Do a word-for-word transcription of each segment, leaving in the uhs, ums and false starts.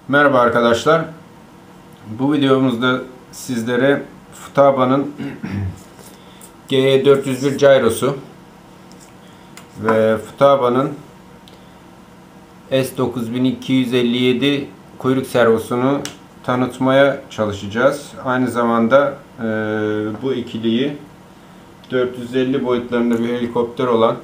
Merhaba arkadaşlar. Bu videomuzda sizlere Futaba'nın G E dört yüz bir gyrosu ve Futaba'nın S dokuz bin iki yüz elli yedi kuyruk servosunu tanıtmaya çalışacağız. Aynı zamanda e, bu ikiliyi dört yüz elli boyutlarında bir helikopter olan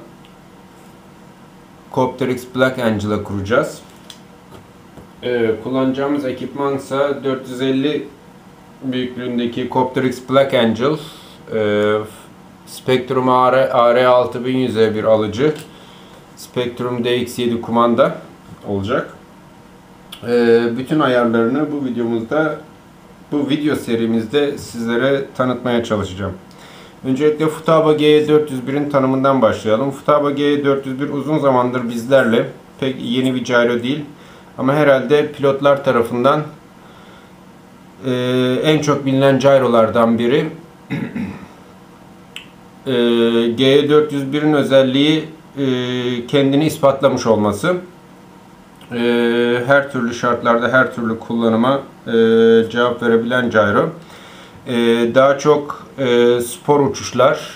Copter-X Black Angel'a kuracağız. Ee, kullanacağımız ekipman ise dört yüz elli büyüklüğündeki Copter-X Black Angel, e, Spectrum A R altı bin yüze bir alıcı, Spectrum D X yedi kumanda olacak. E, bütün ayarlarını bu videomuzda, bu video serimizde sizlere tanıtmaya çalışacağım. Öncelikle Futaba G E dört yüz bir'in tanımından başlayalım. Futaba G E dört yüz bir uzun zamandır bizlerle, pek yeni bir gyro değil. Ama herhalde pilotlar tarafından e, en çok bilinen gyrolardan biri. e, G E dört yüz bir'in özelliği e, kendini ispatlamış olması. E, her türlü şartlarda, her türlü kullanıma e, cevap verebilen gyro. E, daha çok e, spor uçuşlar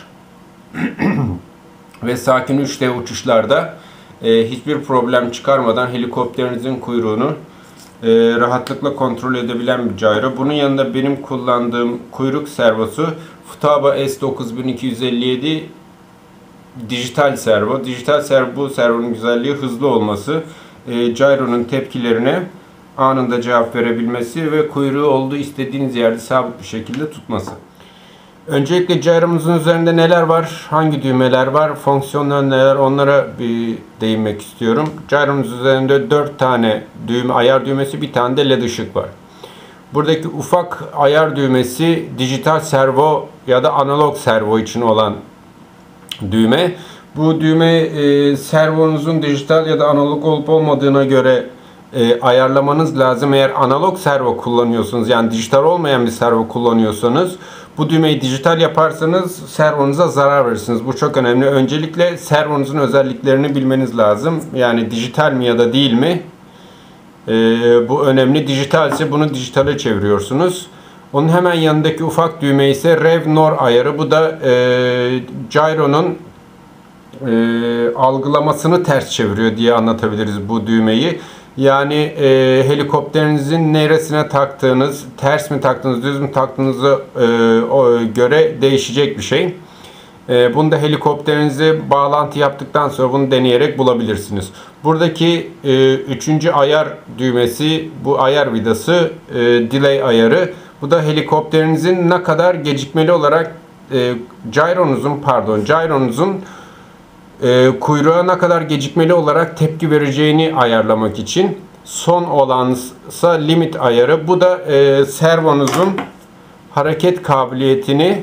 ve sakin üç D uçuşlarda E, hiçbir problem çıkarmadan helikopterinizin kuyruğunu e, rahatlıkla kontrol edebilen bir gyro. Bunun yanında benim kullandığım kuyruk servosu Futaba S dokuz bin iki yüz elli yedi dijital servo. Dijital servo, bu servonun güzelliği hızlı olması, e, gyronun tepkilerine anında cevap verebilmesi ve kuyruğu olduğu istediğiniz yerde sabit bir şekilde tutması. Öncelikle gyromuzun üzerinde neler var, hangi düğmeler var, fonksiyonlar neler, onlara bir değinmek istiyorum. Gyromuz üzerinde dört tane düğme, ayar düğmesi, bir tane de led ışık var. Buradaki ufak ayar düğmesi dijital servo ya da analog servo için olan düğme. Bu düğme e, servonuzun dijital ya da analog olup olmadığına göre e, ayarlamanız lazım. Eğer analog servo kullanıyorsanız, yani dijital olmayan bir servo kullanıyorsanız, bu düğmeyi dijital yaparsanız servonuza zarar verirsiniz. Bu çok önemli. Öncelikle servonuzun özelliklerini bilmeniz lazım. Yani dijital mi ya da değil mi? Ee, bu önemli. Dijitalse bunu dijitale çeviriyorsunuz. Onun hemen yanındaki ufak düğme ise Rev Nor ayarı. Bu da e, gyronun e, algılamasını ters çeviriyor diye anlatabiliriz bu düğmeyi. Yani e, helikopterinizin neresine taktığınız, ters mi taktığınız, düz mü taktığınıza e, göre değişecek bir şey. E, bunu da helikopterinize bağlantı yaptıktan sonra bunu deneyerek bulabilirsiniz. Buradaki e, üçüncü ayar düğmesi, bu ayar vidası, e, delay ayarı. Bu da helikopterinizin ne kadar gecikmeli olarak e, gyronuzun, pardon, gyronuzun E, kuyruğa ne kadar gecikmeli olarak tepki vereceğini ayarlamak için. Son olansa limit ayarı. Bu da e, servonuzun hareket kabiliyetini,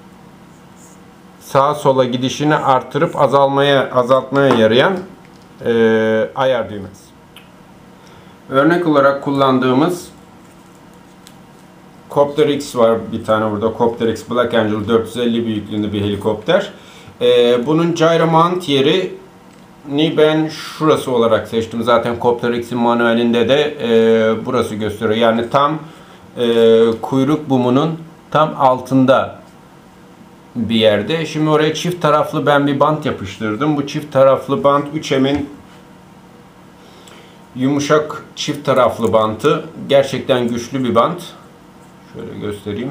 sağa sola gidişini artırıp azalmaya azaltmaya yarayan e, ayar düğmesi. Örnek olarak kullandığımız Copter-X var, bir tane burada. Copter-X Black Angel dört yüz elli büyüklüğünde bir helikopter. Ee, bunun gyro mount yerini ben şurası olarak seçtim. Zaten Copter-X'in manuelinde de e, burası gösteriyor. Yani tam e, kuyruk bumunun tam altında bir yerde. Şimdi oraya çift taraflı ben bir bant yapıştırdım. Bu çift taraflı bant üç M'in yumuşak çift taraflı bantı. Gerçekten güçlü bir bant. Şöyle göstereyim.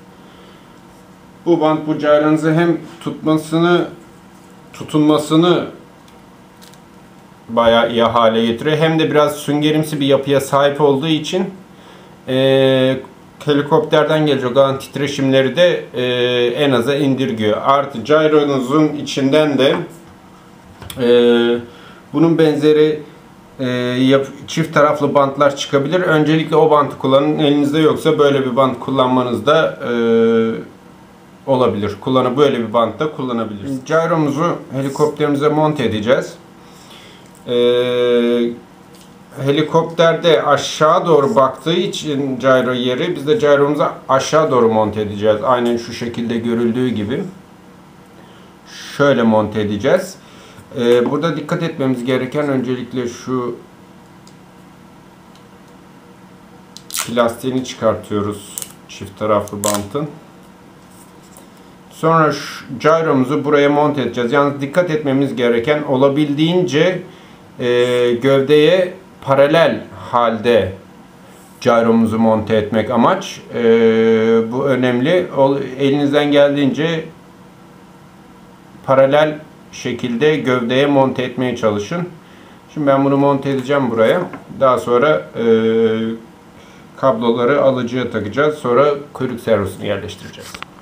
Bu bant bu gyronuzu hem tutmasını, tutunmasını bayağı iyi hale getiriyor. Hem de biraz süngerimsi bir yapıya sahip olduğu için e, helikopterden gelecek olan titreşimleri de e, en aza indirgiyor. Artı gyronuzun içinden de e, bunun benzeri e, yap, çift taraflı bantlar çıkabilir. Öncelikle o bantı kullanın. Elinizde yoksa böyle bir bant kullanmanızda e, olabilir. Kullanı böyle bir bantta kullanabilirsiniz. Gyromuzu helikopterimize monte edeceğiz. Ee, helikopterde aşağı doğru baktığı için gyro yeri, biz de gyromuzu aşağı doğru monte edeceğiz. Aynen şu şekilde görüldüğü gibi. Şöyle monte edeceğiz. Ee, burada dikkat etmemiz gereken öncelikle şu iki lastiğini çıkartıyoruz çift taraflı bantın. Sonra şu gyromuzu buraya monte edeceğiz. Yalnız dikkat etmemiz gereken olabildiğince e, gövdeye paralel halde gyromuzu monte etmek amaç. E, bu önemli. O, elinizden geldiğince paralel şekilde gövdeye monte etmeye çalışın. Şimdi ben bunu monte edeceğim buraya. Daha sonra e, kabloları alıcıya takacağız. Sonra kuyruk servosunu yerleştireceğiz.